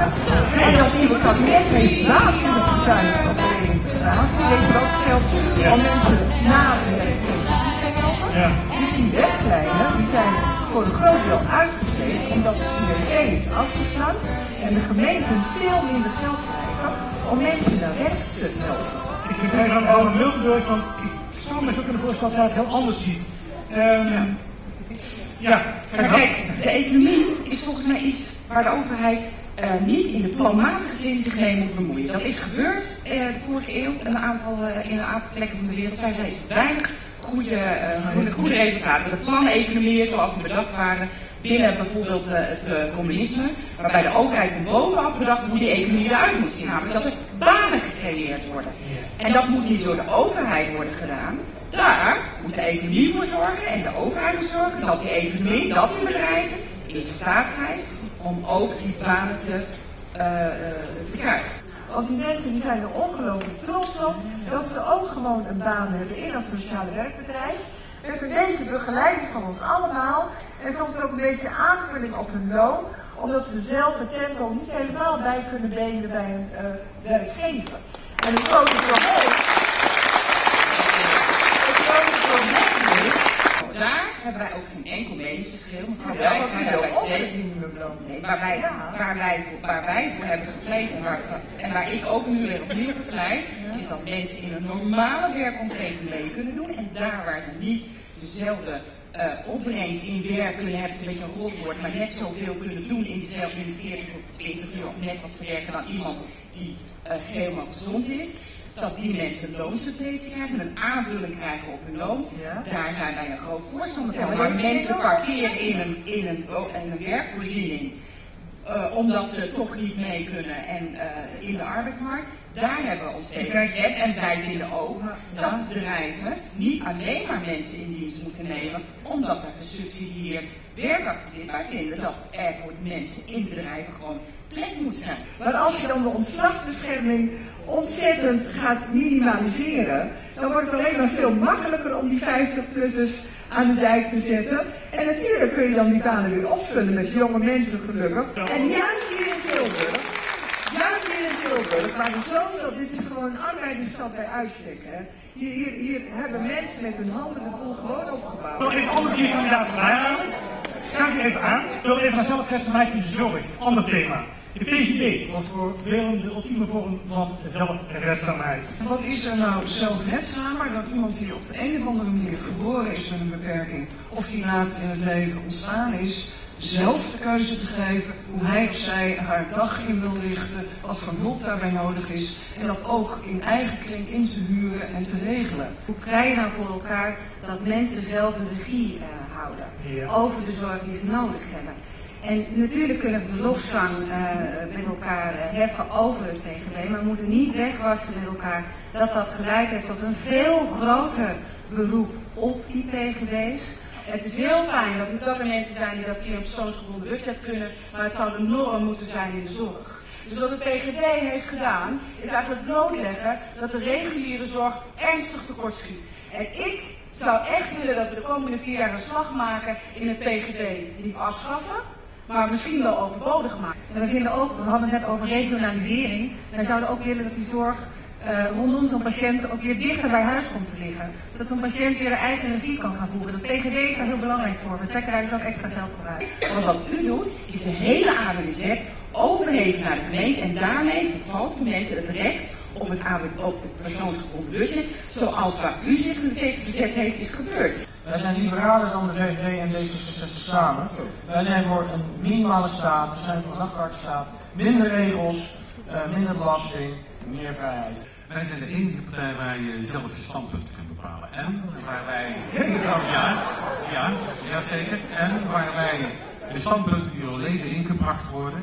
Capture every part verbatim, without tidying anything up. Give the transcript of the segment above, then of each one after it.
En dan zie ik dat mensen heeft waanzinnig bezuinigd op de registratie. Weet je wat geldt om mensen na de registratie te helpen? Ja. Dus die weglijnen die zijn voor een groot deel uitgekleed omdat de I W G is afgesluit en de gemeenten veel minder geld krijgen om mensen naar recht te helpen. Ik begrijp aan Paul Miltenburg, want ik zou me zo kunnen voorstellen dat hij het heel anders ziet. Um, ja, maar kijk, de economie is volgens mij iets waar de overheid uh, niet in de planmatige zin zich mee moet bemoeien. Dat is gebeurd uh, de vorige eeuw een aantal, uh, in een aantal plekken van de wereld. Daar zijn weinig goede, uh, goede, goede resultaten. De planeconomieën zoals die bedacht waren binnen bijvoorbeeld uh, het uh, communisme, waarbij de overheid van bovenaf bedacht hoe die economie eruit moest zien, namelijk dat er banen gecreëerd worden. En dat moet niet door de overheid worden gedaan. Daar moet de economie voor zorgen en de overheid voor zorgen dat die economie, dat die bedrijven in staat zijn om ook die banen te, uh, uh, te krijgen. Want die mensen die zijn er ongelooflijk trots op dat ze ook gewoon een baan hebben in een sociale werkbedrijf. Met een beetje begeleiding van ons allemaal en soms ook een beetje aanvulling op hun loon, omdat ze zelf het tempo niet helemaal bij kunnen benen bij een uh, werkgever. En het grote probleem, het grote probleem is, daar hebben wij ook geen enkel meningsverschil. Mevrouw Wijs, nee, waar wij, waar wij, waar wij voor hebben gepleit en waar, en waar ik ook nu weer opnieuw gepleit, is dat mensen in een normale werkomgeving mee kunnen doen en daar waar ze niet dezelfde uh, opbrengst in werk kunnen hebben, het een beetje een rotwoord, maar net zoveel kunnen doen in dezelfde in veertig of twintig uur of net wat werken dan iemand die uh, helemaal gezond is. Dat die mensen een loonsubsidie krijgen, een aanvulling krijgen op hun loon. Ja. Daar zijn wij een groot voorstander van. Maar mensen parkeren in een, in een, in een werkvoorziening, uh, omdat ze toch niet mee kunnen en uh, in de arbeidsmarkt, daar hebben we ons tegen gezet. En wij vinden ook dat bedrijven niet alleen maar mensen in dienst moeten nemen, omdat er gesubsidieerd werk achter zit. Wij vinden dat er voor mensen in bedrijven gewoon plek moet zijn. Maar als je dan de ontslagbescherming ontzettend gaat minimaliseren, dan wordt het alleen maar veel makkelijker om die vijftig-plussers aan de dijk te zetten. En natuurlijk kun je dan die banen weer opvullen met jonge mensen gelukkig. En juist hier in Tilburg, juist hier in Tilburg, waar er zoveel, dit is gewoon een arbeidersstad bij uitstek. Hè. Hier, hier, hier hebben mensen met hun handen de boel gewoon opgebouwd. Ik wil even andere vier kandidaten bijhalen. Schuif je even aan. Ik wil even naar zelfrestauratie in de zorg. Ander thema. De P G B was voor velen de ultieme vorm van zelfredzaamheid. Wat is er nou zelfredzamer dan iemand die op de een of andere manier geboren is met een beperking of die later in het leven ontstaan is, zelf de keuze te geven hoe hij of zij haar dag in wil richten, wat voor hulp daarbij nodig is en dat ook in eigen kring in te huren en te regelen. Hoe krijg je nou voor elkaar dat mensen zelf de regie uh, houden ja. over de zorg die ze nodig hebben? En natuurlijk kunnen we de lofzang uh, met elkaar uh, heffen over het P G B, maar we moeten niet wegwassen met elkaar dat dat geleid heeft tot een veel groter beroep op die P G B's. Het is heel fijn dat, dat er mensen zijn die dat via een persoonsgebonden budget kunnen, maar het zou de norm moeten zijn in de zorg. Dus wat de P G B heeft gedaan, is eigenlijk blootleggen dat de reguliere zorg ernstig tekortschiet. En ik zou echt willen dat we de komende vier jaar een slag maken in het P G B niet afschaffen, maar misschien wel overbodig maken. En we vinden ook, we hadden het net over regionalisering, wij zouden ook willen dat die zorg uh, rondom zo'n patiënt ook weer dichter bij huis komt te liggen. Dat zo'n patiënt weer de eigen regie kan gaan voeren. De P G B is daar heel belangrijk voor. We trekken daar dus ook extra geld voor uit. Want wat u doet, is de hele A W Z overhevelen naar de gemeente en daarmee vervalt voor mensen het recht op het, op het persoonsgebonden budget, zoals waar u zich tegen verzet heeft, is gebeurd. Wij zijn liberaler dan de V V D en D zesenzestig samen. Wij zijn voor een minimale staat, we zijn voor een afwaartstaat, minder regels, uh, minder belasting, meer vrijheid. Wij zijn de enige partij waar je zelf je standpunt kunt bepalen. En waar wij... Ja, ja, ja zeker. En waar wij de standpunten die door leden ingebracht worden,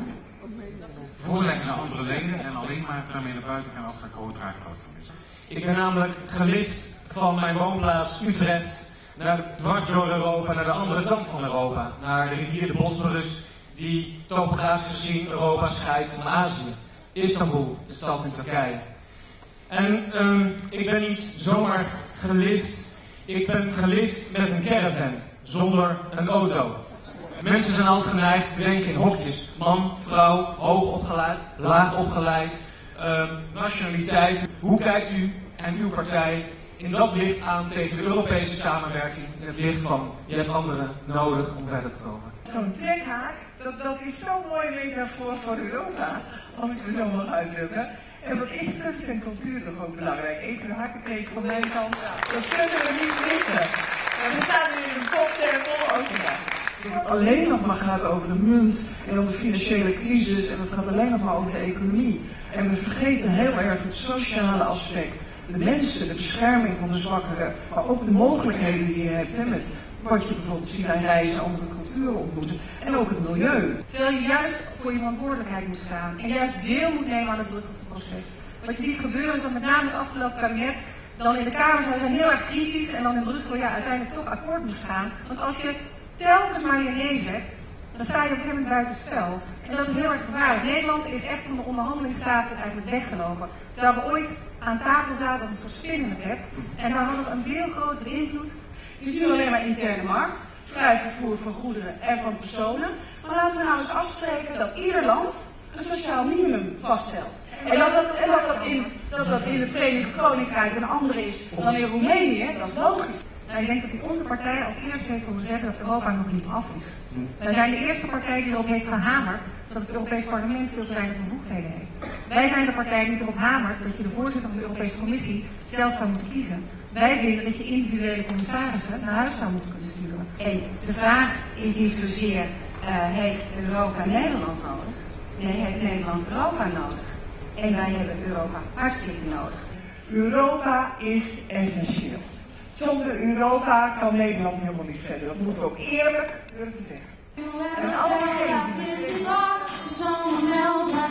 voorleggen naar andere leden en alleen maar daarmee naar buiten gaan als er groot draagvlak voor is. Ik ben namelijk gelift van mijn woonplaats Utrecht naar dwars door Europa, naar de andere kant van Europa. Naar de rivier de Bosporus, die topografisch gezien Europa scheidt van Azië. Istanbul, de stad in Turkije. En um, ik ben niet zomaar gelift, ik ben gelift met een caravan, zonder een auto. Mensen zijn altijd geneigd te denken in hokjes. Man, vrouw, hoog opgeleid, laag opgeleid, uh, nationaliteit. Hoe kijkt u en uw partij in dat licht aan tegen de Europese samenwerking? In het licht van, je hebt anderen nodig om verder te komen. Zo'n trekhaak, dat, dat is zo'n mooie metafoor voor Europa, als ik er zo mag uitdrukken. En wat is kunst en cultuur toch ook belangrijk? Even een hartelijk van mijn kant. Dat kunnen we niet missen. En we staan nu in een koptempel ook gedaan. Dat het alleen nog maar gaat over de munt en over de financiële crisis en het gaat alleen nog maar over de economie. En we vergeten heel erg het sociale aspect. De mensen, de bescherming van de zwakkeren, maar ook de mogelijkheden die je hebt, hè, met wat je bijvoorbeeld ziet aan reizen, andere culturen ontmoeten. En ook het milieu. Terwijl je juist voor je verantwoordelijkheid moet staan en juist deel moet nemen aan het Brusselse proces. Wat je ziet gebeuren is dat met name het afgelopen kabinet dan in de Kamer zijn heel erg kritisch en dan in Brussel ja, uiteindelijk toch akkoord moest gaan. Want als je telkens maar je nee zegt, dan sta je op een gegeven moment buiten spel. En dat is heel erg gevaarlijk. Nederland is echt van de onderhandelingstafel eigenlijk weggelopen. Terwijl we ooit aan tafel zaten als een soort spinnend heb. En daar hadden we een veel grotere invloed. Het is nu alleen maar interne markt, vrij vervoer van goederen en van personen. Maar laten we nou eens afspreken dat ieder land een sociaal minimum vaststelt. En dat dat, en dat, dat, in, dat, dat in het Verenigd Koninkrijk een andere is dan in Roemenië, dat is logisch. Nou, ik denk dat u onze partij als eerste heeft horen zeggen dat Europa nog niet af is. Wij zijn de eerste partij die erop heeft gehamerd dat het Europees Parlement veel te weinig bevoegdheden heeft. Wij zijn de partij die erop hamert dat je de voorzitter van de Europese Commissie zelf zou moeten kiezen. Wij vinden dat je individuele commissarissen naar huis zou moeten kunnen sturen. En de vraag is niet zozeer, uh, heeft Europa Nederland nodig? Nee, heeft Nederland Europa nodig? En wij hebben Europa hartstikke nodig. Europa is essentieel. Zonder Europa kan Nederland helemaal niet verder. Dat moeten we ook eerlijk durven zeggen. En alle